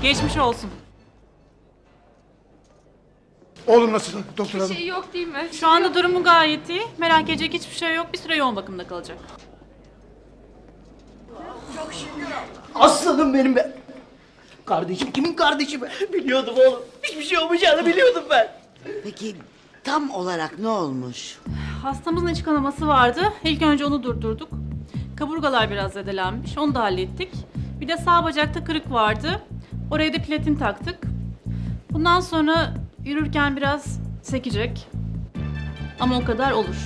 Geçmiş olsun. Oğlum nasıl doktor hanım? Bir şey yok değil mi? Şu anda durumu gayet iyi. Merak edecek hiçbir şey yok. Bir süre yoğun bakımda kalacak. Aslanım benim be. Kardeşim kimin kardeşi be? Biliyordum oğlum. Hiçbir şey olmayacağını biliyordum ben. Peki tam olarak ne olmuş? Hastamızın iç kanaması vardı. İlk önce onu durdurduk. Kaburgalar biraz zedelenmiş. Onu da hallettik. Bir de sağ bacakta kırık vardı. Oraya da platin taktık. Bundan sonra yürürken biraz sekecek. Ama o kadar olur.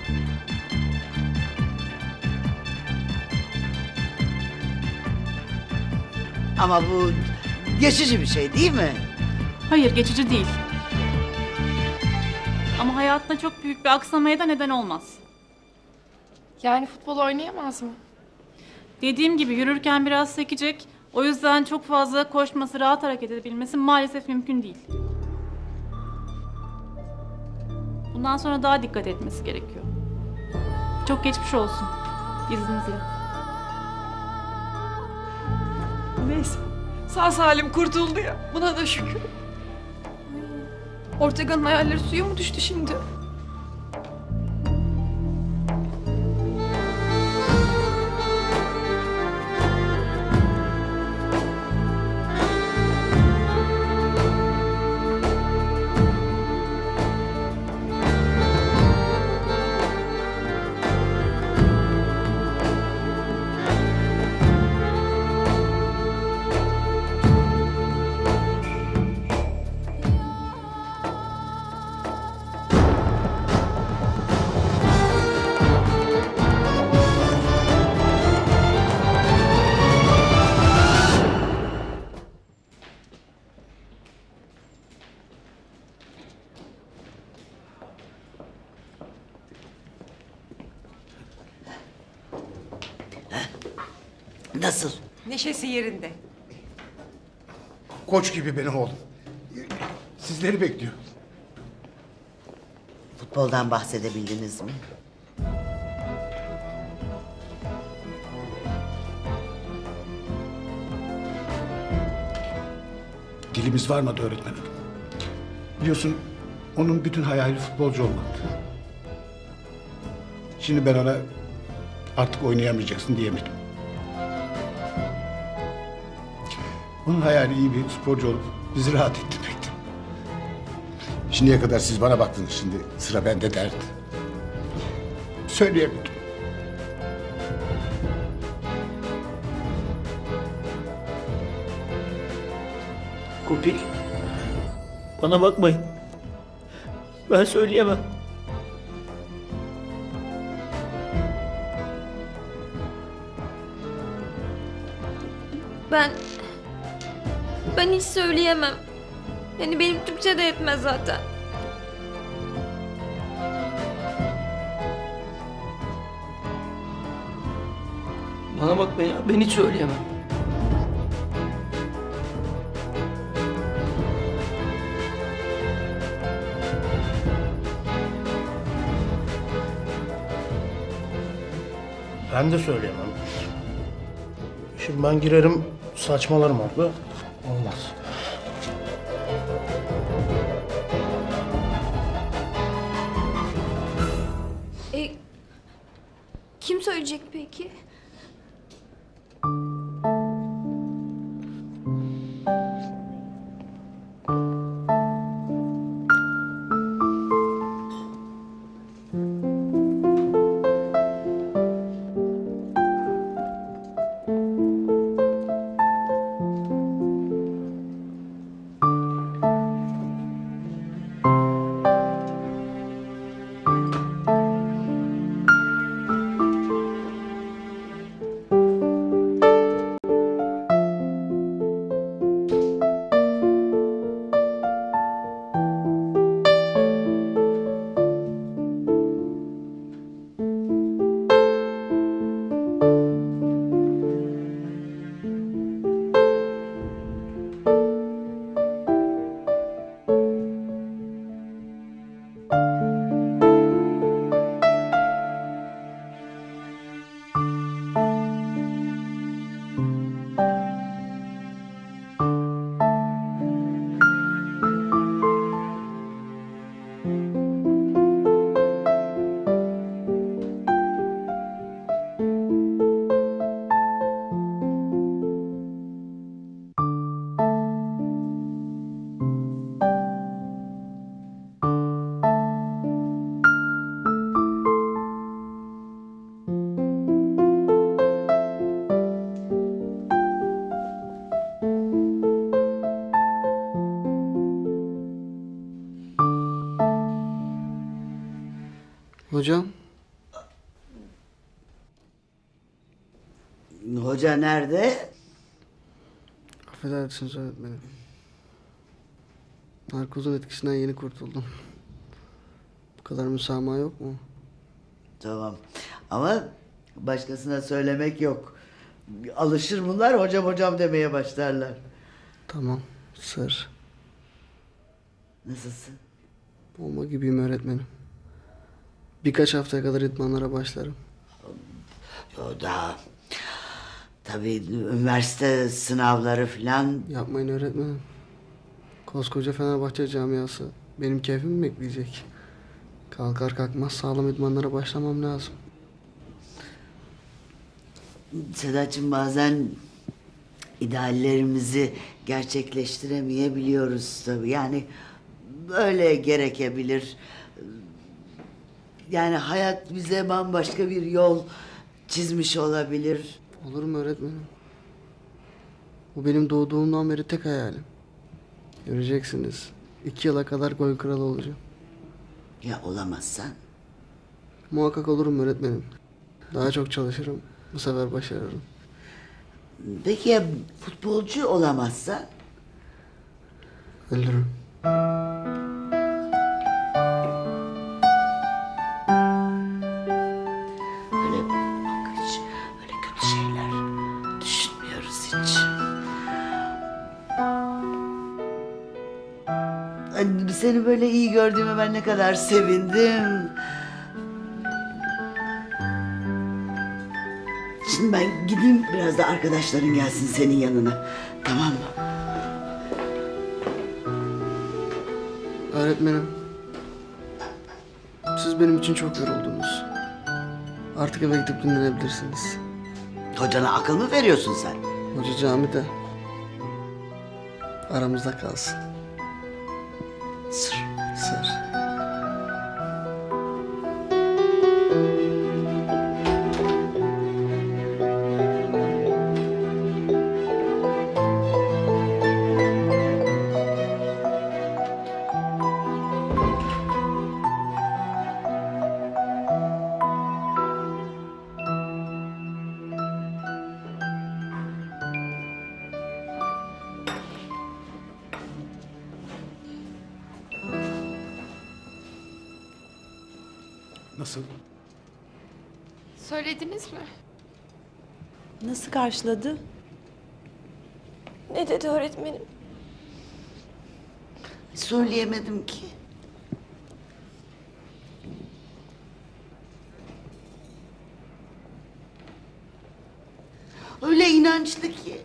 Ama bu geçici bir şey değil mi? Hayır, geçici değil. Ama hayatına çok büyük bir aksamaya da neden olmaz. Yani futbol oynayamaz mı? Dediğim gibi yürürken biraz sekecek. O yüzden çok fazla koşması, rahat hareket edebilmesi maalesef mümkün değil. Bundan sonra daha dikkat etmesi gerekiyor. Çok geçmiş olsun. İzninizle. Neyse. Sağ salim kurtuldu ya. Buna da şükür. Ortega'nın hayalleri suya mı düştü şimdi? Nasıl? Neşesi yerinde. Koç gibi benim oğlum. Sizleri bekliyor. Futboldan bahsedebildiniz mi? Dilimiz varmadı öğretmenim. Biliyorsun onun bütün hayali futbolcu olmaktı. Şimdi ben ona artık oynayamayacaksın diyemedim. Onun hayali iyi bir sporcu olup bizi rahat ettirmekti. Şimdiye kadar siz bana baktınız, şimdi sıra bende derdi. Söyleyemedim. Kopil. Bana bakmayın. Ben söyleyemem. Ben hiç söyleyemem. Yani benim Türkçe de yetmez zaten. Bana bakmayın ya. Ben hiç söyleyemem. Ben de söyleyemem. Şimdi ben girerim, saçmalarım orada. Olmaz. Kim söyleyecek peki? Hocam, Hoca nerede? affedersiniz öğretmenim. Narkozun etkisinden yeni kurtuldum. Bu kadar müsamaha yok mu? Tamam. Ama başkasına söylemek yok. Alışır bunlar, hocam hocam demeye başlarlar. Tamam, sır. Nasılsın? Bomba gibiyim öğretmenim. Birkaç haftaya kadar idmanlara başlarım. Yo daha... Tabii üniversite sınavları falan... Yapmayın öğretmenim. Koskoca Fenerbahçe camiası benim keyfimi mi bekleyecek? Kalkar kalkmaz sağlam idmanlara başlamam lazım. Sedat'cığım bazen ideallerimizi gerçekleştiremeyebiliyoruz tabii. Yani böyle gerekebilir. Yani hayat bize bambaşka bir yol çizmiş olabilir. Olur mu öğretmenim? Bu benim doğduğumdan beri tek hayalim. Göreceksiniz. 2 yıla kadar gol kralı olacağım. Ya olamazsan? Muhakkak olurum öğretmenim. Daha çok çalışırım. Bu sefer başarırım. Peki ya futbolcu olamazsan? Ölürüm. Öyle bak hiç öyle kötü şeyler düşünmüyoruz hiç. Seni böyle iyi gördüğüme ben ne kadar sevindim. Şimdi ben gideyim biraz da arkadaşların gelsin senin yanına. Tamam mı? Öğretmenim. Siz benim için çok yoruldunuz. Artık eve gidip dinlenebilirsiniz. Hocana akıl mı veriyorsun sen? Hoca camide. Aramızda kalsın. Sır. Sır. Nasıl? Söylediniz mi? Nasıl karşıladı? Ne dedi öğretmenim? Söyleyemedim ki. Öyle inançlı ki.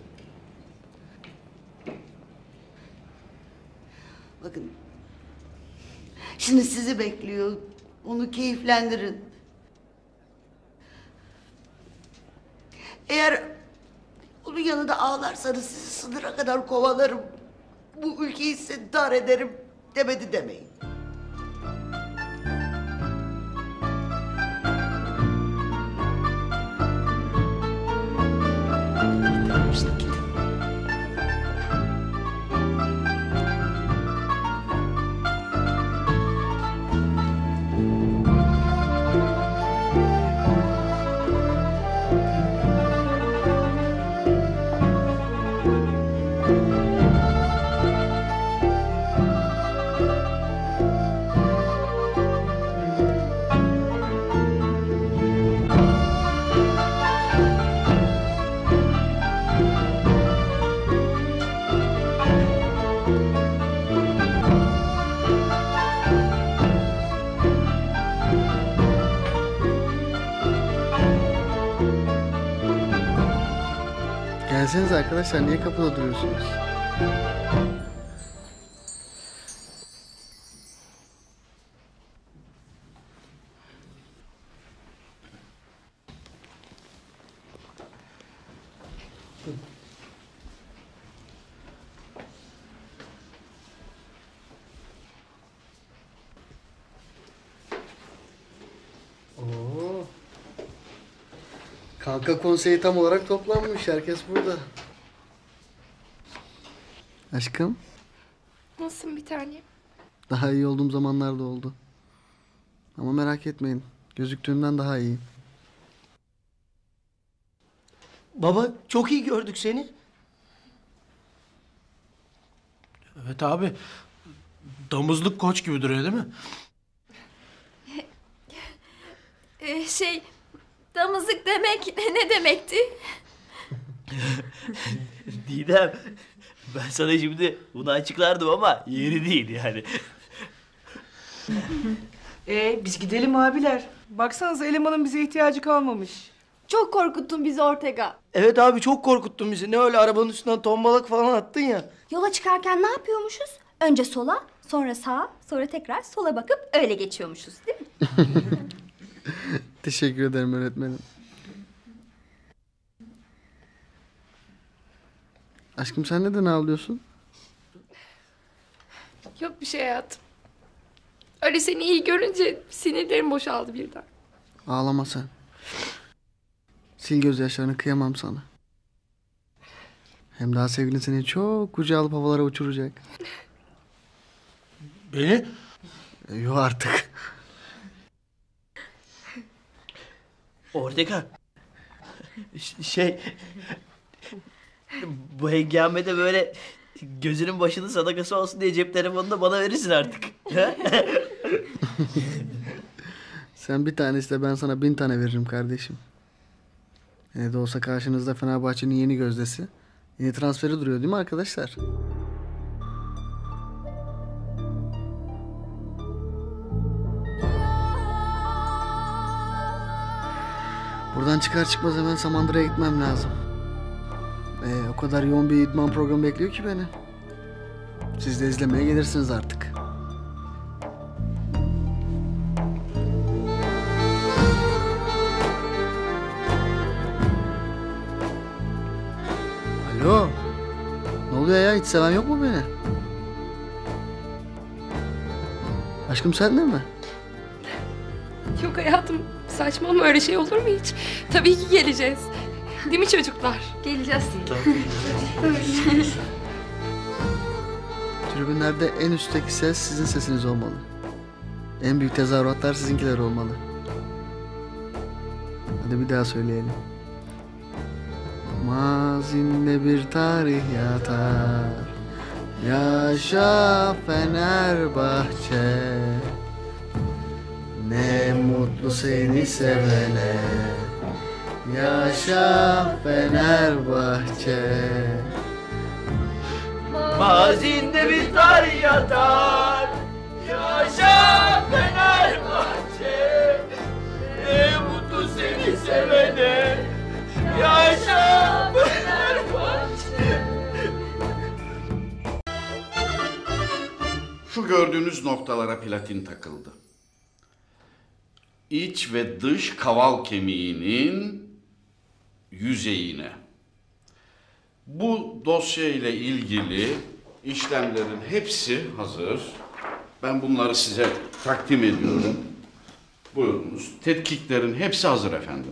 Bakın. Şimdi sizi bekliyor. Onu keyiflendirin. Eğer onun yanında ağlarsanız sizi sınıra kadar kovalarım. Bu ülkeyi size dar ederim demedi demeyin. Tamam işte gidin. Gelseniz arkadaşlar, niye kapıda duruyorsunuz? Oo. Kanka konseyi tam olarak toplanmış. Herkes burada. Aşkım, Nasılsın bir tanem? daha iyi olduğum zamanlarda oldu. Ama merak etmeyin. Gözüktüğümden daha iyi. Baba çok iyi gördük seni. Evet abi. Damızlık koç gibi duruyor değil mi? Damızlık demek ne demekti? Didem, ben sana şimdi bunu açıklardım ama yeri değil yani. Biz gidelim abiler. Baksanıza elemanın bize ihtiyacı kalmamış. Çok korkuttun bizi Ortega. Evet abi çok korkuttun bizi. Ne öyle arabanın üstünden tombalak falan attın ya. Yola çıkarken ne yapıyormuşuz? Önce sola, sonra sağa, sonra tekrar sola bakıp öyle geçiyormuşuz değil mi? Teşekkür ederim öğretmenim. Aşkım sen neden ağlıyorsun? Yok bir şey hayatım. Öyle seni iyi görünce sinirlerim boşaldı birden. Ağlama sen. Sil gözyaşlarını, kıyamam sana. Hem daha sevgilin seni çok kucağa alıp havalara uçuracak. Beni? Yok artık. Ortega. Bu hengamede böyle gözünün başının sadakası olsun diye cep telefonunu da bana verirsin artık. Sen bir tane iste, ben sana 1000 tane veririm kardeşim. Ne de olsa karşınızda Fenerbahçe'nin yeni gözdesi. Yeni transferi duruyor değil mi arkadaşlar? Buradan çıkar çıkmaz hemen Samandıra'ya gitmem lazım. O kadar yoğun bir idman programı bekliyor ki beni. Siz de izlemeye gelirsiniz artık. Alo. Ne oluyor ya? Hiç seven yok mu beni? Aşkım sen de mi? Yok hayatım, saçmalama, öyle şey olur mu hiç? Tabii ki geleceğiz. Değil mi çocuklar? Geleceğiz. Tribünlerde en üstteki ses sizin sesiniz olmalı. En büyük tezahüratlar sizinkiler olmalı. Hadi bir daha söyleyelim. Mazinde bir tarih yatar. Yaşa Fenerbahçe. Ne mutlu seni sevene. Yaşa Fenerbahçe. Mazinde bir tarih yatar. Yaşa Fenerbahçe. Ne mutlu seni sevene. Yaşa Fenerbahçe. Şu gördüğünüz noktalara platin takıldı. İç ve dış kaval kemiğinin yüzeyine. Bu dosya ile ilgili işlemlerin hepsi hazır. Ben bunları size takdim ediyorum. Buyurunuz. Tetkiklerin hepsi hazır efendim.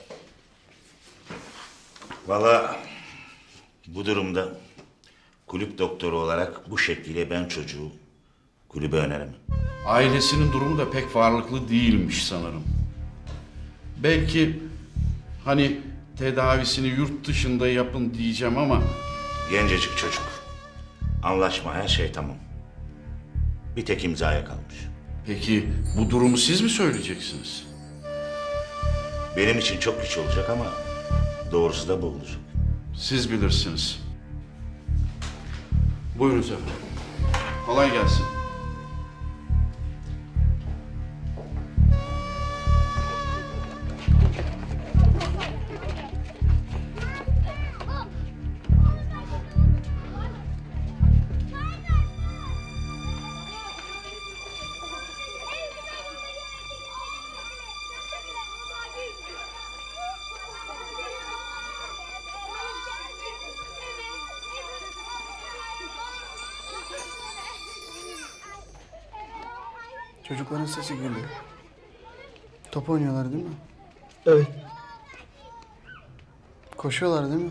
Vallahi bu durumda kulüp doktoru olarak bu şekliyle ben çocuğu kulübe öneremem. Ailesinin durumu da pek varlıklı değilmiş sanırım. Belki hani tedavisini yurt dışında yapın diyeceğim ama... Gencecik çocuk. Anlaşma, her şey tamam. Bir tek imzaya kalmış. Peki bu durumu siz mi söyleyeceksiniz? Benim için çok güç olacak ama doğrusu da bu olacak. Siz bilirsiniz. Buyurun efendim. Kolay gelsin. Çocukların sesi geliyor. Top oynuyorlar değil mi? Evet. Koşuyorlar değil mi?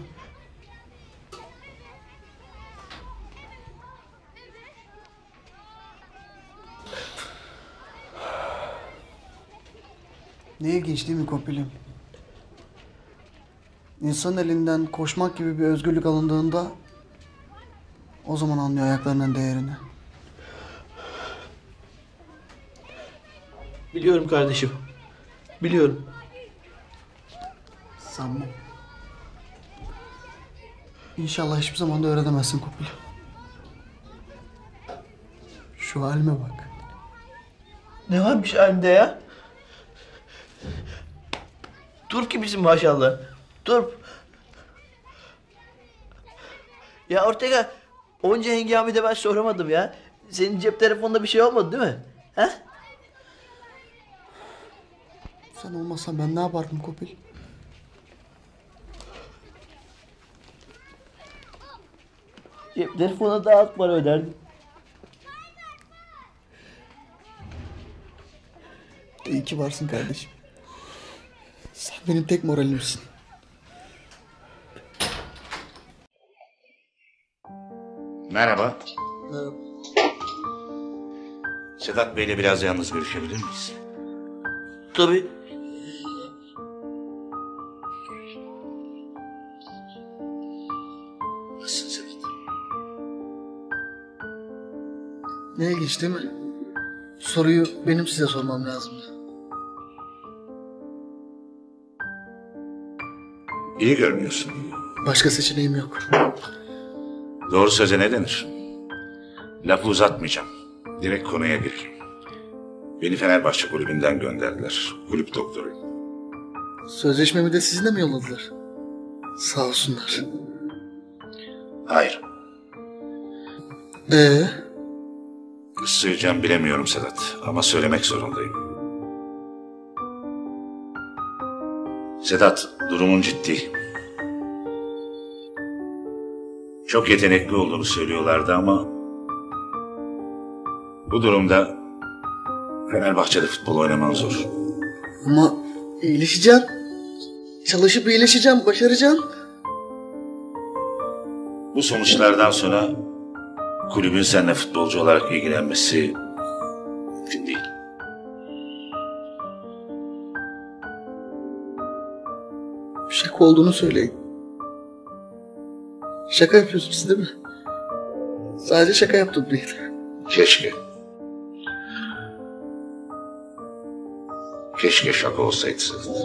Ne ilginç değil mi Kopil'im? İnsan elinden koşmak gibi bir özgürlük alındığında o zaman anlıyor ayaklarının değerini. Biliyorum kardeşim. Biliyorum. Sanmam. İnşallah hiçbir zaman da öğrenemezsin Kopil. Şu halime bak. Ne varmış halimde ya? Turp gibisin maşallah. Turp. Ya Ortega, onca hengamede ben soramadım ya. Senin cep telefonunda bir şey olmadı değil mi? He? Sen olmasan ben ne yapardım Kopil? Cep telefonuna daha az para öderdim. İyi ki varsın kardeşim. Sen benim tek moralimsin. Merhaba. Merhaba. Sedat Bey'le biraz yalnız görüşebilir miyiz? Tabii. Nasılsın Sedat? Ne ilginç değil mi? Soruyu benim size sormam lazımdı. İyi görünüyorsun. Başka seçeneğim yok. Doğru söze ne denir? Lafı uzatmayacağım. Direkt konuya gireyim. Beni Fenerbahçe kulübünden gönderdiler. Kulüp doktoruyum. Sözleşmemi de sizinle mi yolladılar? Sağ olsunlar. Hayır. Nasıl söyleyeceğim bilemiyorum Sedat. Ama söylemek zorundayım. Sedat, durumun ciddi. Çok yetenekli olduğunu söylüyorlardı ama bu durumda Fenerbahçe'de futbol oynaman zor. Ama iyileşeceğim. Çalışıp iyileşeceğim, başaracağım. Bu sonuçlardan sonra kulübün seninle futbolcu olarak ilgilenmesi mümkün değil. Şaka olduğunu söyleyin. Şaka yapıyorsunuz değil mi? Sadece şaka yaptım değil. Keşke. Keşke şaka olsaydı Sedat.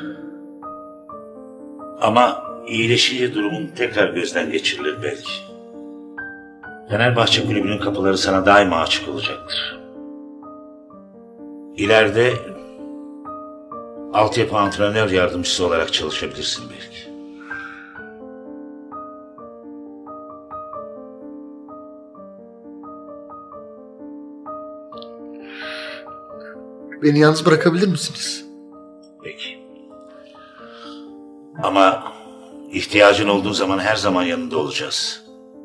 Ama iyileşince durumun tekrar gözden geçirilir belki. Fenerbahçe kulübünün kapıları sana daima açık olacaktır. İleride altyapı antrenör yardımcısı olarak çalışabilirsin belki. Beni yalnız bırakabilir misiniz? Peki. Ama ihtiyacın olduğu zaman her zaman yanında olacağız.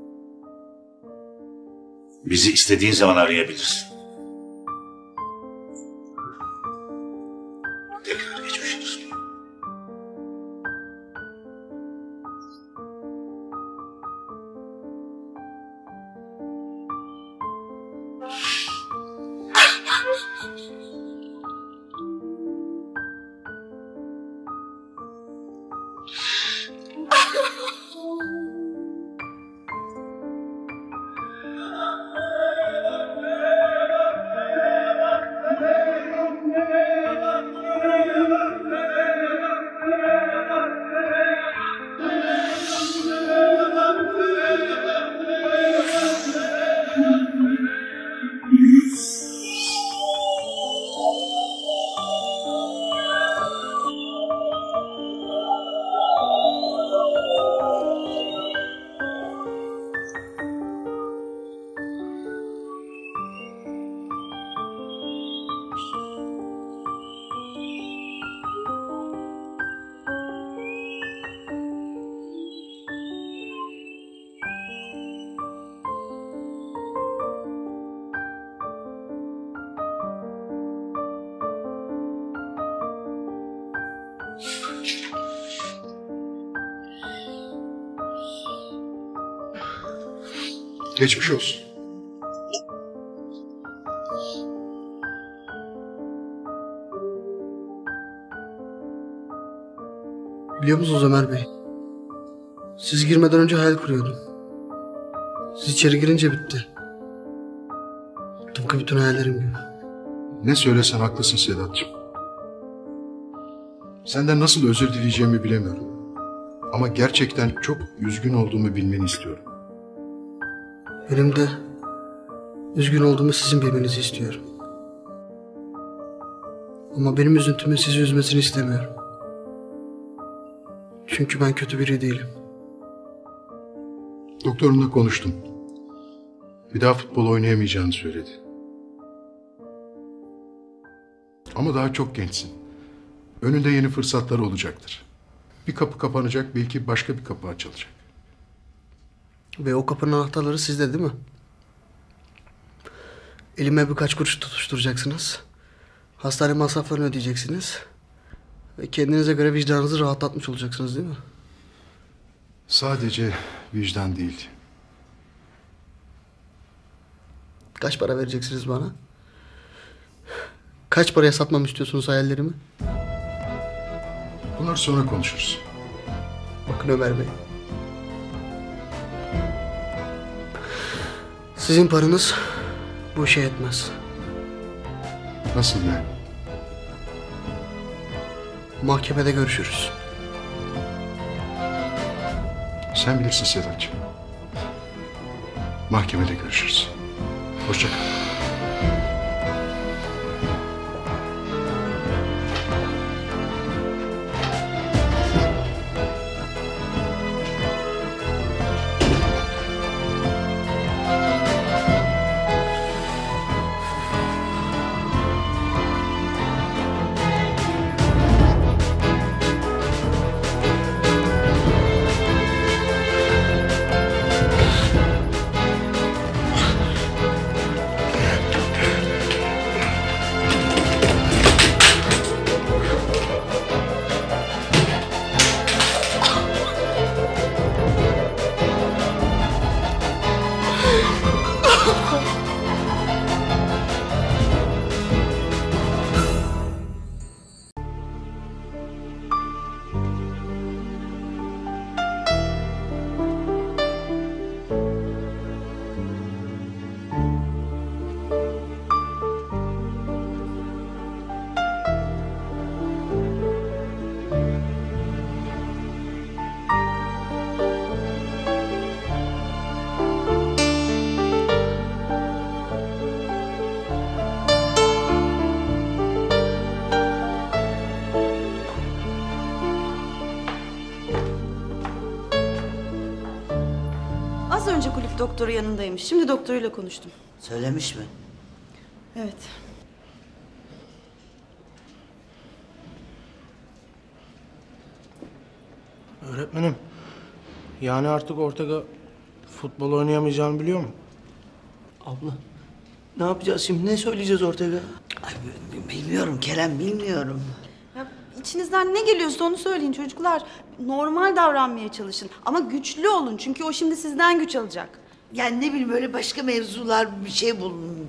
Bizi istediğin zaman arayabilirsin. Tekrar geçmiş olsun. Geçmiş olsun. Biliyor musunuz Ömer Bey? Siz girmeden önce hayal kuruyordum. Siz içeri girince bitti. Tıpkı bütün hayallerim gibi. Ne söylesen haklısın Sedat'cığım. Senden nasıl özür dileyeceğimi bilemiyorum. Ama gerçekten çok üzgün olduğumu bilmeni istiyorum. Benim de üzgün olduğumu sizin bilmenizi istiyorum. Ama benim üzüntümün sizi üzmesini istemiyorum. Çünkü ben kötü biri değilim. Doktorumla konuştum. Bir daha futbol oynayamayacağını söyledi. Ama daha çok gençsin. Önünde yeni fırsatlar olacaktır. Bir kapı kapanacak, belki başka bir kapı açılacak. Ve o kapının anahtarları sizde değil mi? Elime birkaç kuruş tutuşturacaksınız. Hastane masraflarını ödeyeceksiniz. Ve kendinize göre vicdanınızı rahatlatmış olacaksınız değil mi? Sadece vicdan değil. Kaç para vereceksiniz bana? Kaç paraya satmamı istiyorsunuz hayallerimi? Bunları sonra konuşuruz. Bakın Ömer Bey. Sizin paranız bu işe yetmez. Nasıl yani? Mahkemede görüşürüz. Sen bilirsin Sedat'cığım. Mahkemede görüşürüz. Hoşça kal. Az önce kulüp doktoru yanındaymış. Şimdi doktoruyla konuştum. Söylemiş mi? Evet. Öğretmenim, yani artık Ortega futbol oynayamayacağını biliyor mu? Abla, ne yapacağız şimdi? Ne söyleyeceğiz Ortega? Ay, bilmiyorum Kerem, bilmiyorum. Ya, içinizden ne geliyorsa onu söyleyin çocuklar. Normal davranmaya çalışın. Ama güçlü olun. Çünkü o şimdi sizden güç alacak. Yani ne bileyim öyle başka mevzular bir şey bulun.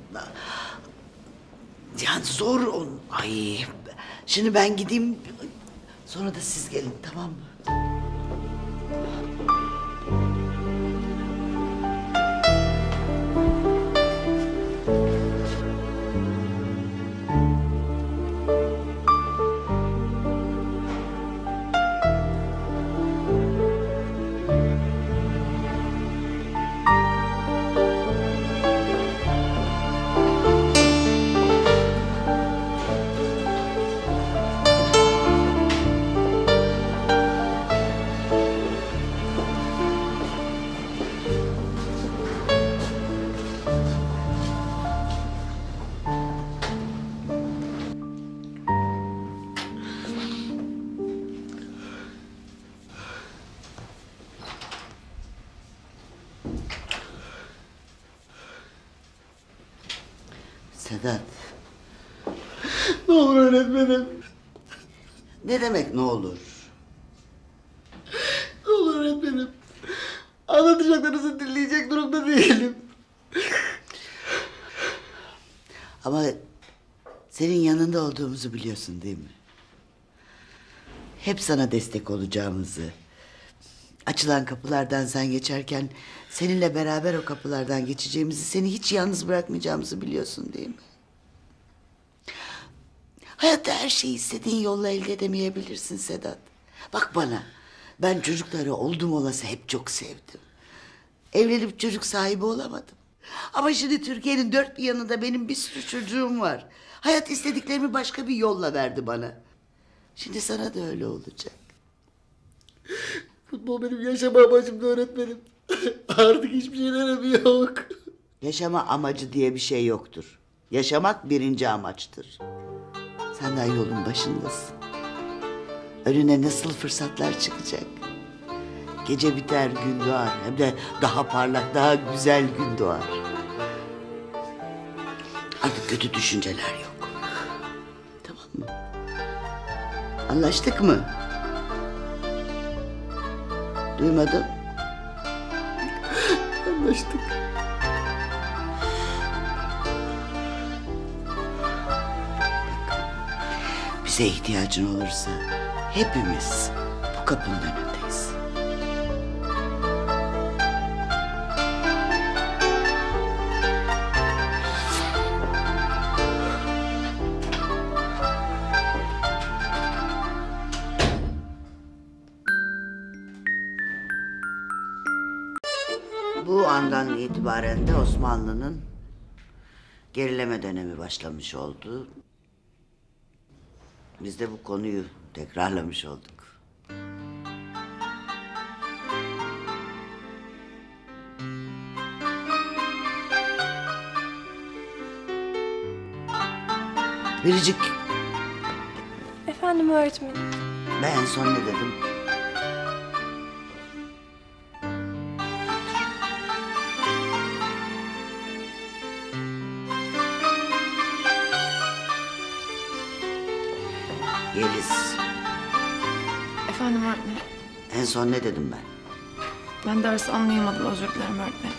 Yani zor on. Ay. Şimdi ben gideyim. Sonra da siz gelin, tamam mı? Sedat. Ne olur öğretmenim. Ne demek ne olur? Ne olur öğretmenim. Anlatacaklarınızı dinleyecek durumda değilim. Ama senin yanında olduğumuzu biliyorsun değil mi? hep sana destek olacağımızı, açılan kapılardan sen geçerken seninle beraber o kapılardan geçeceğimizi, seni hiç yalnız bırakmayacağımızı biliyorsun değil mi? Hayatta her şeyi istediğin yolla elde edemeyebilirsin Sedat. Bak bana, ben çocukları oldum olası hep çok sevdim. Evlenip çocuk sahibi olamadım. Ama şimdi Türkiye'nin dört bir yanında benim bir sürü çocuğum var. Hayat istediklerimi başka bir yolla verdi bana. Şimdi sana da öyle olacak. Futbol benim yaşama amacımdı öğretmenim. Artık hiçbir şeylerim yok. Yaşama amacı diye bir şey yoktur. Yaşamak birinci amaçtır. Sen daha yolun başındasın. Önüne nasıl fırsatlar çıkacak. Gece biter, gün doğar. Hem de daha parlak, daha güzel gün doğar. Artık kötü düşünceler yok. Tamam mı? Anlaştık mı? Duymadım. Anlaştık. Bize ihtiyacın olursa hepimiz bu kapının önündeyiz. Bu andan itibaren de Osmanlı'nın gerileme dönemi başlamış oldu. Biz de bu konuyu tekrarlamış olduk. Biricik, Efendim öğretmenim. ben en son ne dedim? Yeliz, Efendim öğretmenim. en son ne dedim ben? Ben dersi anlayamadım, özür dilerim öğretmenim.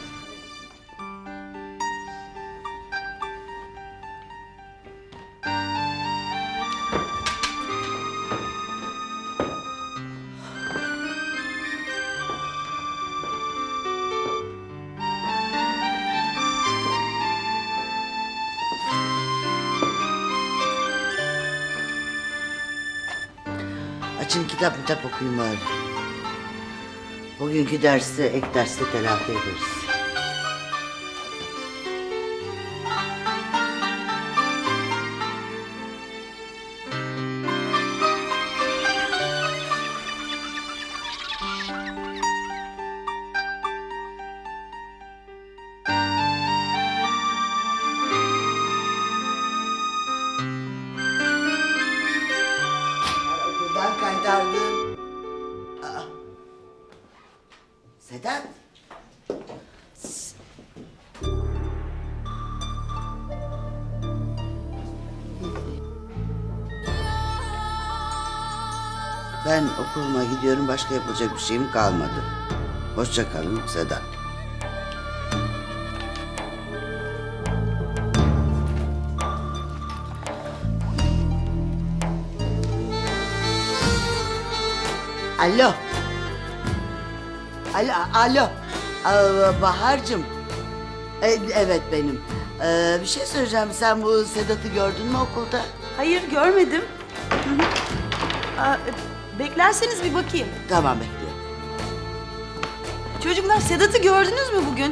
Açın kitap okuyun bari. Bugünkü dersi ek derste telafi ederiz. Okuldan kaydardın. Aa. Sedat. Ben okuluma gidiyorum. Başka yapılacak bir şeyim kalmadı. Hoşça kalın Sedat. Alo. Alo. Bahar'cığım. Evet benim. Bir şey söyleyeceğim. Sen bu Sedat'ı gördün mü okulda? Hayır görmedim. Hı hı. Beklerseniz bir bakayım. Tamam bekliyorum. Çocuklar Sedat'ı gördünüz mü bugün?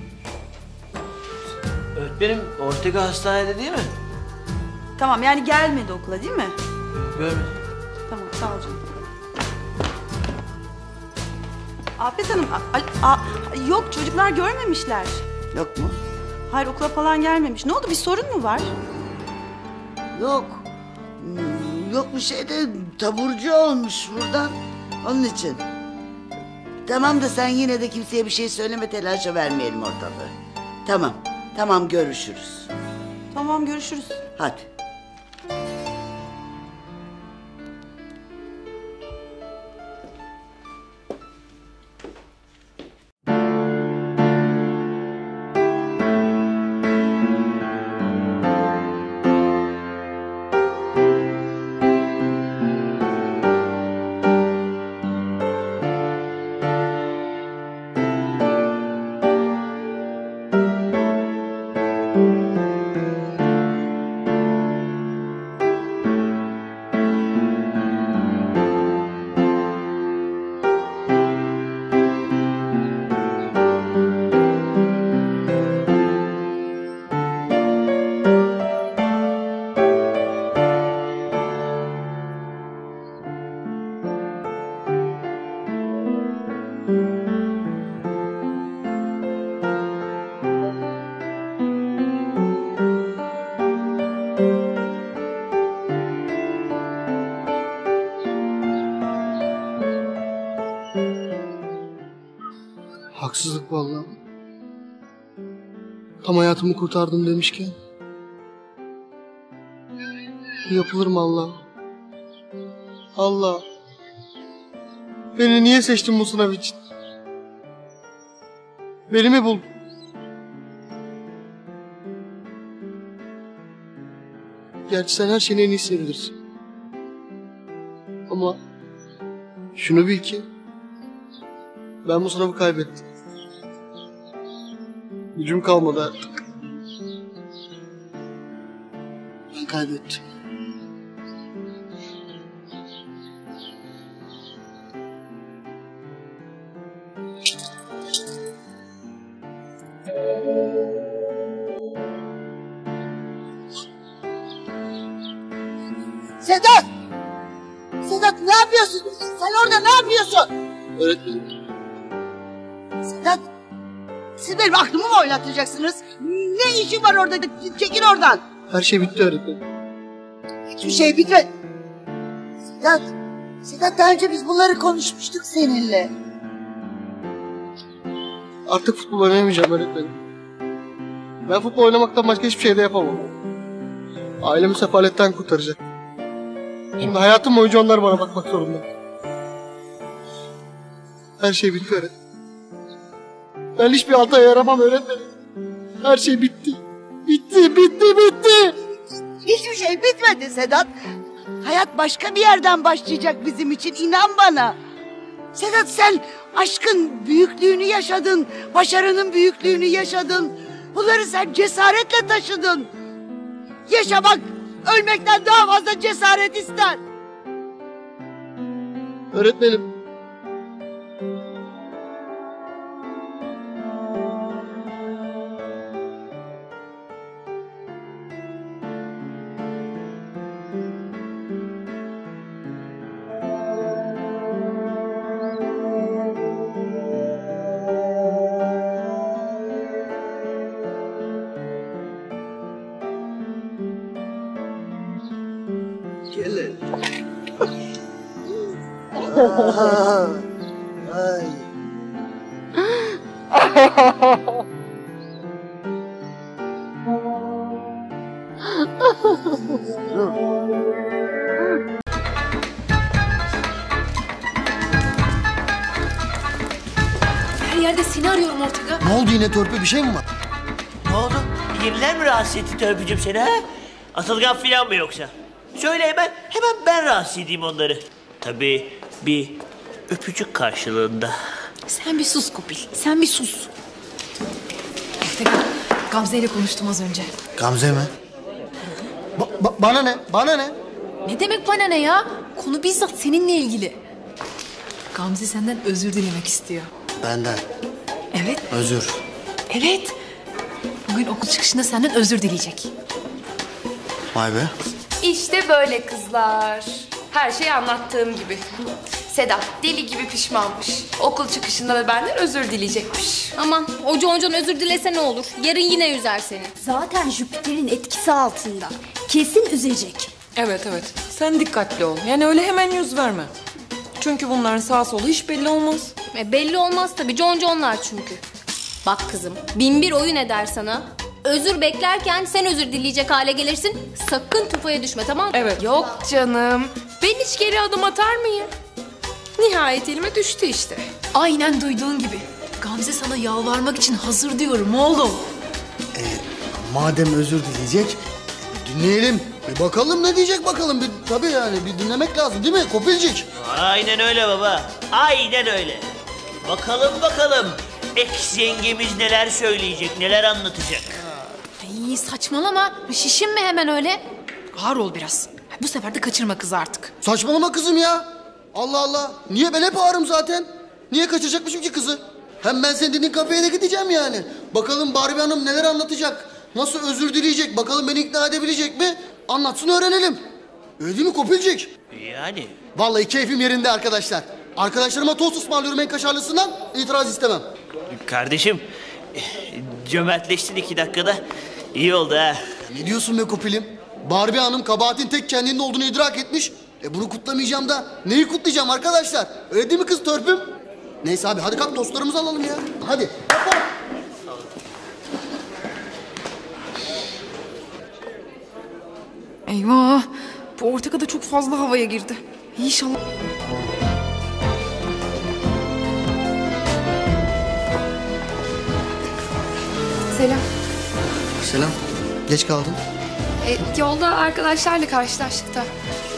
Öğretmenim Ortega hastanede değil mi? Tamam yani gelmedi okula değil mi? Görmedim. Tamam sağ ol canım. Afet Hanım, yok çocuklar görmemişler. Yok mu? Hayır okula falan gelmemiş. Ne oldu bir sorun mu var? Yok. Yok bir şey de taburcu olmuş buradan. Onun için. Tamam da sen yine de kimseye bir şey söyleme, telaşa vermeyelim ortalığı. Tamam. Tamam görüşürüz. Tamam görüşürüz. Hadi. Haksızlık vallahi. Tam hayatımı kurtardım demişken. Yapılır mı Allah? Allah. Beni niye seçtin bu sınav için? Beni mi buldun? Gerçi sen her şeyin en iyisini bilirsin. Ama şunu bil ki ben bu sınavı kaybettim. Gücüm kalmadı artık. Ben kaybettim. Sedat! Sedat ne yapıyorsun? Sen orada ne yapıyorsun? Öğretmenim. Sedat! Siz benim aklımı mı oynatacaksınız? Ne işin var orada? Çekil oradan. Her şey bitti öğretmenim. Hiçbir şey bitmedi. Sedat! Sedat daha önce biz bunları konuşmuştuk seninle. Artık futbol oynayamayacağım öğretmenim. Ben futbol oynamaktan başka hiçbir şey de yapamam. Ailemi sefaletten kurtaracak. Şimdi hayatım boyunca onlar bana bakmak zorunda. Her şey bitti öğretmenim. Ben hiçbir alta yaramam öğretmenim. Her şey bitti. Bitti, bitti, bitti. Hiçbir şey bitmedi Sedat. Hayat başka bir yerden başlayacak bizim için, inan bana. Sedat sen aşkın büyüklüğünü yaşadın, başarının büyüklüğünü yaşadın. Bunları sen cesaretle taşıdın. Yaşamak ölmekten daha fazla cesaret ister. Öğretmenim. Gelin. Ay. Her yerde seni arıyorum Ortega. Ne oldu yine törpü bir şey mi var? Ne oldu? Yeniler mi rahatsız etti Törpücüğüm seni ha? Atılgan filan mı yoksa? Söyle hemen ben rahatsız edeyim onları. Tabii bir öpücük karşılığında. Sen bir sus Kopil, sen bir sus. Ortega, Gamze ile konuştum az önce. Gamze mi? Bana ne? Bana ne? Ne demek bana ne ya? Konu bizzat seninle ilgili. Gamze senden özür dilemek istiyor. Benden. Evet. Özür. Evet. Bugün okul çıkışında senden özür dileyecek. Vay be. İşte böyle kızlar. Her şey anlattığım gibi. Sedat deli gibi pişmanmış. Okul çıkışında da benden özür dileyecekmiş. Aman o Concan özür dilese ne olur? Yarın yine üzer seni. Zaten Jüpiter'in etkisi altında. Kesin üzecek. Evet. Sen dikkatli ol. Yani öyle hemen yüz verme. Çünkü bunların sağ solu hiç belli olmaz. Belli olmaz tabii. Conconlar çünkü. Bak kızım, 1001 oyun eder sana. Özür beklerken sen özür dileyecek hale gelirsin. Sakın tufaya düşme, tamam mı? Evet. Yok canım. Ben hiç geri adım atar mıyım? Nihayet elime düştü işte. Aynen duyduğun gibi. Gamze sana yalvarmak için hazır diyorum oğlum. Madem özür dileyecek, dinleyelim. Bir bakalım ne diyecek bakalım. Tabii yani bir dinlemek lazım değil mi Kopilcik? Aynen öyle baba. Aynen öyle. Bakalım. Ex yengemiz neler söyleyecek, neler anlatacak. Ay saçmalama. Şişinme hemen öyle. Ağır ol biraz. Bu sefer de kaçırma kızı artık. Saçmalama kızım ya. Allah Allah. Niye ben hep ağrım zaten? Niye kaçıracakmışım ki kızı? Hem ben senin dediğin kafeye de gideceğim yani. Bakalım Barbie Hanım neler anlatacak? Nasıl özür dileyecek? Bakalım beni ikna edebilecek mi? Anlatsın öğrenelim. Öyle değil mi Kopilcik? Yani. Vallahi keyfim yerinde arkadaşlar. Arkadaşlarıma tost ısmarlıyorum en kaşarlısından. İtiraz istemem. Kardeşim, cömertleştin 2 dakikada. İyi oldu ha. Ne diyorsun be Kopilim? Barbie Hanım kabahatin tek kendinde olduğunu idrak etmiş. Bunu kutlamayacağım da neyi kutlayacağım arkadaşlar? Öyle değil mi kız Törpüm? Neyse abi hadi kalk tostlarımızı alalım ya. Hadi. Yapalım. Eyvah. Bu Ortega da çok fazla havaya girdi. İnşallah. Selam. Selam. Geç kaldın. Yolda arkadaşlarla karşılaştık da.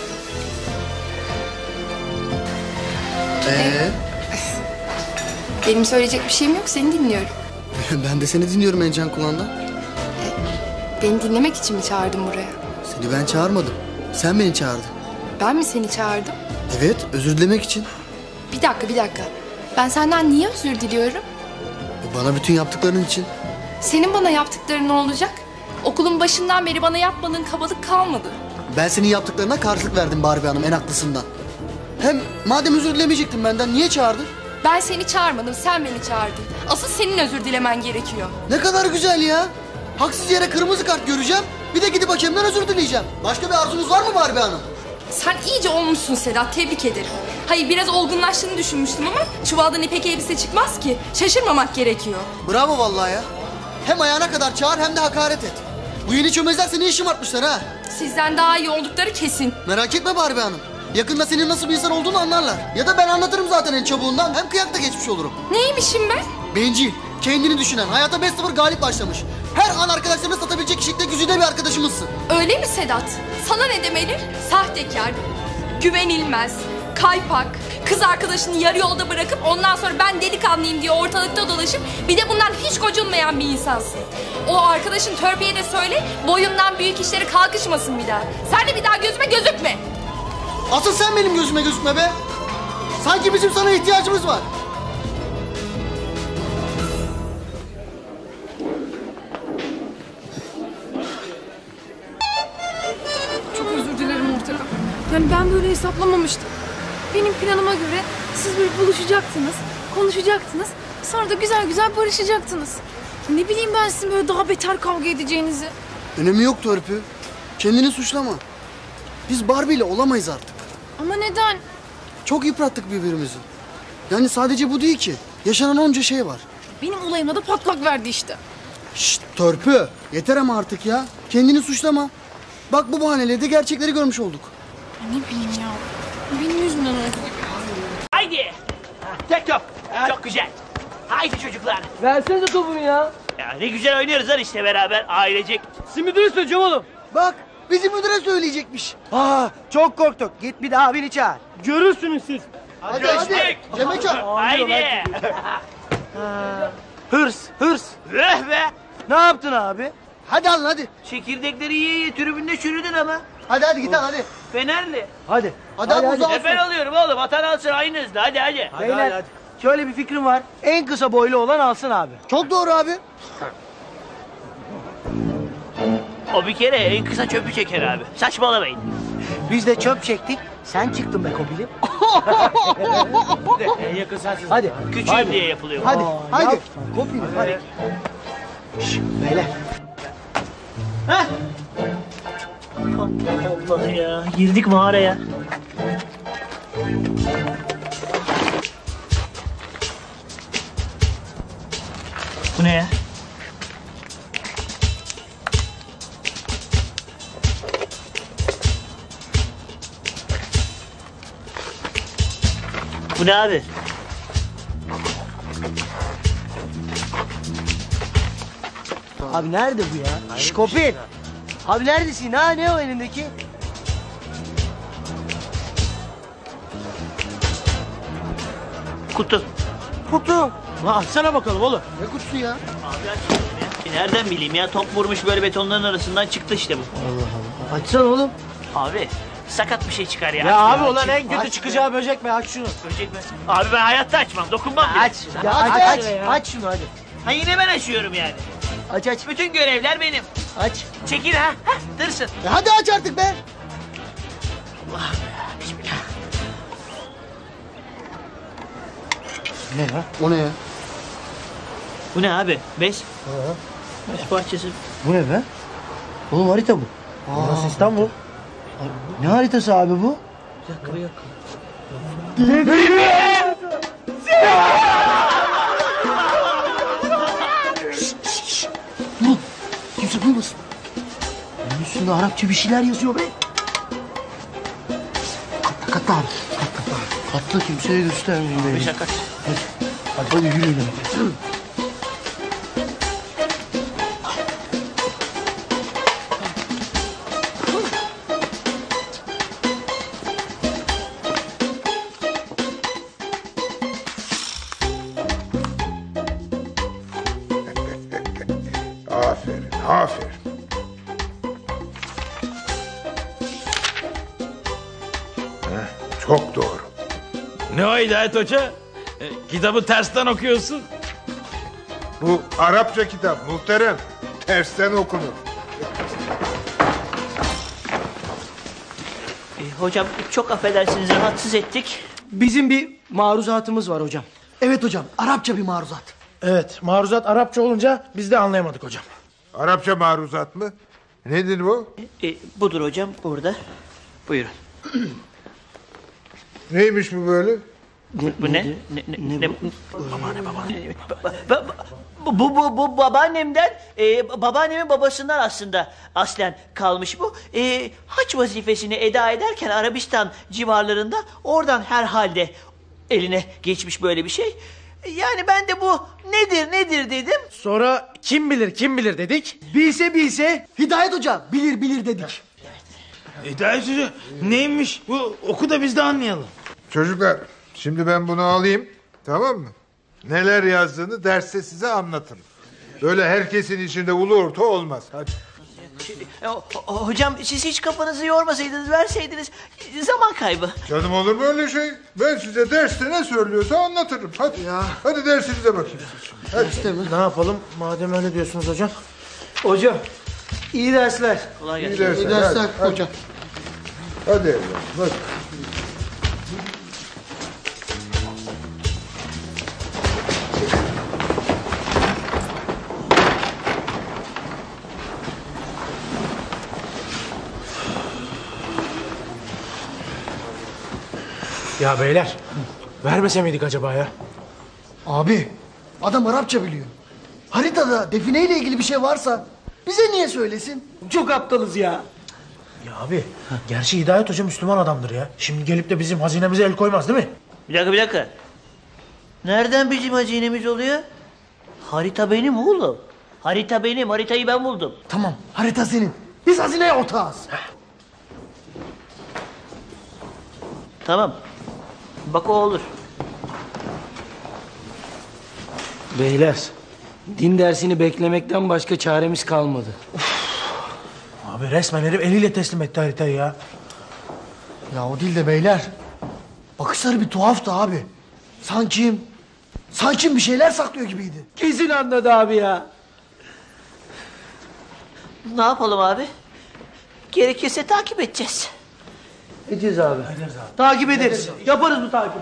Benim söyleyecek bir şeyim yok, seni dinliyorum. Ben de seni dinliyorum en can kulağından. Beni dinlemek için mi çağırdın buraya? Seni ben çağırmadım. Sen beni çağırdın. Ben mi seni çağırdım? Evet, özür dilemek için. Bir dakika. Ben senden niye özür diliyorum? Bana bütün yaptıkların için. Senin bana yaptıkların ne olacak? Okulun başından beri bana yapmadığın kabalık kalmadı. Ben senin yaptıklarına karşılık verdim Barbie Hanım en haklısından. Hem madem özür dilemeyecektin benden niye çağırdın? Ben seni çağırmadım, sen beni çağırdın. Asıl senin özür dilemen gerekiyor. Ne kadar güzel ya. Haksız yere kırmızı kart göreceğim. Bir de gidip hakemden özür dileyeceğim. Başka bir arzunuz var mı Barbie Hanım? Sen iyice olmuşsun Sedat, tebrik ederim. Hayır, biraz olgunlaştığını düşünmüştüm ama çuvaldan ipek elbise çıkmaz ki. Şaşırmamak gerekiyor. Bravo vallahi ya. Hem ayağına kadar çağır hem de hakaret et. Bu yeni çömezler seni işim artmışlar ha. Sizden daha iyi oldukları kesin. Merak etme Barbie Hanım. Yakında senin nasıl bir insan olduğunu anlarlar. Ya da ben anlatırım zaten en çabuğundan. Hem kıyakta geçmiş olurum. Neymişim ben? Bencil, kendini düşünen, hayata 5-0 galip başlamış. Her an arkadaşlarını satabilecek kişilikte güzide bir arkadaşımızsın. Öyle mi Sedat? Sana ne demeli? Sahtekar, güvenilmez, kaypak, kız arkadaşını yarı yolda bırakıp ondan sonra ben delikanlıyım diye ortalıkta dolaşıp bir de bundan hiç gocunmayan bir insansın. O arkadaşın törpüye de söyle, boyundan büyük işlere kalkışmasın bir daha. Sen de bir daha gözüme gözükme. Asıl sen benim gözüme gözükme be. Sanki bizim sana ihtiyacımız var. Çok özür dilerim Ortega. Yani ben böyle hesaplamamıştım. Benim planıma göre siz böyle buluşacaktınız, konuşacaktınız. Sonra da güzel güzel barışacaktınız. Ne bileyim ben sizin böyle daha beter kavga edeceğinizi. Önemi yok Törpü. Kendini suçlama. Biz Barbie ile olamayız artık. Ama neden? Çok yıprattık birbirimizi. Yani sadece bu değil ki. Yaşanan onca şey var. Benim olayıma da patlak verdi işte. Şşt Törpü. Yeter ama artık ya. Kendini suçlama. Bak bu bahaneyle de gerçekleri görmüş olduk. Ne bileyim ya. Benim yüzümden oldu gibi. Haydi. Tek top. Çok güzel. Haydi çocuklar. Versenize topunu ya. Ya ne güzel oynuyoruz lan işte beraber ailecek. Siz müdüre söyleyeceğim oğlum. Bak bizi müdüre söyleyecekmiş. Çok korktuk. Git bir daha beni çağır. Görürsünüz siz. Hadi hadi. Cem'e çağır. Haydi. Hırs. Öh be. Ne yaptın abi? Hadi alın hadi. Çekirdekleri yiye tribünde çürüdün ama. Hadi git al hadi. Fenerli. Hadi. Hadi al buzu Ben alıyorum oğlum. Vatan alsın aynı hızla. Hadi. Beyler, şöyle bir fikrim var. En kısa boylu olan alsın abi. Çok doğru abi. O bir kere en kısa çöpü çeker abi. Saçmalamayın. Biz de çöp çektik. Sen çıktın be Kopili. En yakın sensin. Hadi. Küçüğüm diye yapılıyor. Hadi. Haydi. Kopili hadi. Şşş beyler. Heh. Allah ya. Girdik mağaraya. Bu ne ya? Bu ne abi? Abi nerede bu ya? Şşş Kopil. Abi neredesin ha? Ne o elindeki? Kutu. Kutu. Lan açsana bakalım oğlum. Ne kutusu ya? Abi açıyorum ya. Nereden bileyim ya? Top vurmuş böyle betonların arasından çıktı işte bu. Allah Allah. Açsana oğlum. Abi sakat bir şey çıkar ya. Ya Aç abi ulan en kötü Aç çıkacağı böcek mi? Aç şunu. Böcek mi? Abi ben hayatta açmam. Dokunmam bile. Aç. Ya aç şunu hadi. Ha yine ben açıyorum yani. Aç. Bütün görevler benim. Aç. Çekil ha. Hah, dırsın. Hadi aç artık be. Allah be. Bismillah. Ne ya? O ne ya? Bu ne abi? Bez. Bez bahçesi. Bu ne be? Oğlum harita bu. Burası İstanbul. Ne haritası abi bu? Bir dakika. Durun. Kimse duymasın. Bunun üstünde Arapça bir şeyler yazıyor be. Katla abi. Katla kimseye göstermeyin beni. Şaka. Hadi yürüyün. Aferin. Çok doğru. Ne o Hidayet Hoca? Kitabı tersten okuyorsun. Bu Arapça kitap muhterem. Tersten okunur. Hocam çok affedersiniz, rahatsız ettik. Bizim bir maruzatımız var hocam. Evet hocam, Arapça bir maruzat. Evet, maruzat Arapça olunca biz de anlayamadık hocam. Arapça maruzat mı? Nedir bu? Budur hocam, burada. Buyurun. Neymiş bu böyle? Bu ne? Bu babaannemden, babaannemin babasından aslında aslen kalmış bu. Haç vazifesini eda ederken Arabistan civarlarında oradan herhalde eline geçmiş böyle bir şey. Yani ben de bu nedir dedim. Sonra kim bilir dedik. Bilse Hidayet Hoca bilir dedik. Hidayet Hoca neymiş bu, oku da biz de anlayalım. Çocuklar, şimdi ben bunu alayım, tamam mı? Neler yazdığını derste size anlatırım. Böyle herkesin içinde ulu orta olmaz. Hadi. Hocam siz hiç kafanızı yormasaydınız, verseydiniz, zaman kaybı. Canım olur mu öyle şey? Ben size derste ne söylüyorsa anlatırım. Hadi ya. Hadi dersinize bakayım. Hadi. Ne yapalım madem öyle diyorsunuz hocam? Hocam iyi dersler. Kolay İyi gelsin. dersler Hadi. hocam. Hadi evladım, hadi. Ya beyler, vermese miydik acaba ya? Abi adam Arapça biliyor. Haritada defineyle ilgili bir şey varsa bize niye söylesin? Çok aptalız ya. Ya abi, gerçi Hidayet Hoca Müslüman adamdır ya. Şimdi gelip de bizim hazinemize el koymaz değil mi? Bir dakika. Nereden bizim hazinemiz oluyor? Harita benim oğlum. Harita benim, haritayı ben buldum. Tamam, harita senin. Biz hazineye ortağız. Tamam. Bak o olur. Beyler, din dersini beklemekten başka çaremiz kalmadı. Abi resmen herif eliyle teslim etti haritayı ya. Ya o değil de beyler. Bakışları bir tuhaftı abi. Sanki bir şeyler saklıyor gibiydi. Kesin anladı abi ya. Ne yapalım abi? Gerekirse takip edeceğiz. Edeceğiz abi. Takip ederiz. Yaparız bu takibi.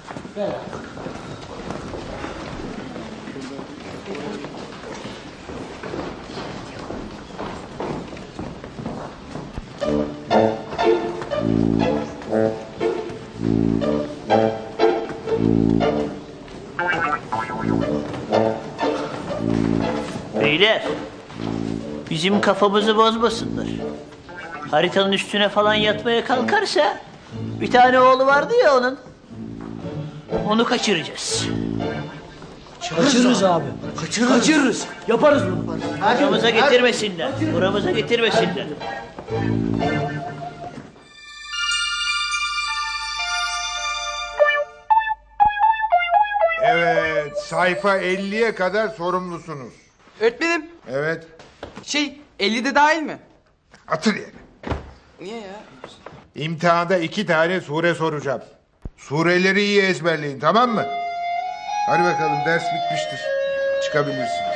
Beyler, bizim kafamızı bozmasınlar. Haritanın üstüne falan yatmaya kalkarsa, bir tane oğlu vardı ya onun, onu kaçıracağız. Kaçırırız abi. Kaçırırız. Yaparız bunu. Buramıza getirmesinler. Buramıza getirmesinler. Evet, sayfa 50'ye kadar sorumlusunuz. Öğretmenim. Evet. 50'de dahil mi? Atır yerine. Niye ya? İmtihanda 2 tane sure soracağım. Sureleri iyi ezberleyin, tamam mı? Hadi bakalım, ders bitmiştir. Çıkabilirsiniz.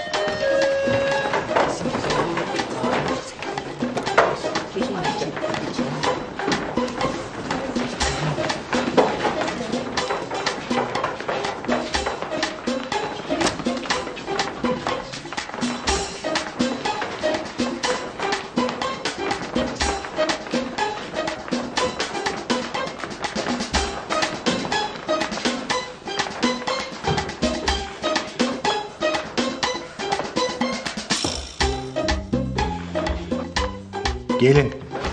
Gelin.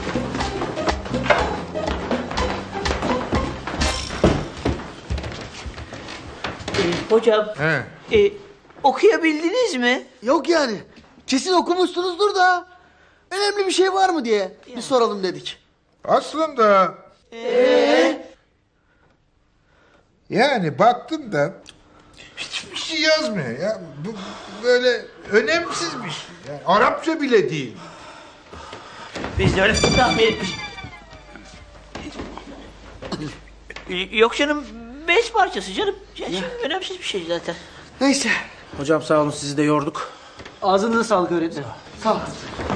Hocam, He. okuyabildiniz mi? Yok yani. Kesin okumuşsunuzdur da. Önemli bir şey var mı diye bir soralım dedik. Aslında... Yani baktım da hiçbir şey yazmıyor ya. Bu böyle önemsiz bir şey. Yani Arapça bile değil. Biz de öyle tahmin etmiş. Yok canım, bez parçası canım. Önemsiz bir şey zaten. Neyse. Hocam sağ olun sizi de yorduk. Ağzınıza sağlık öğretmenim. Sağ ol.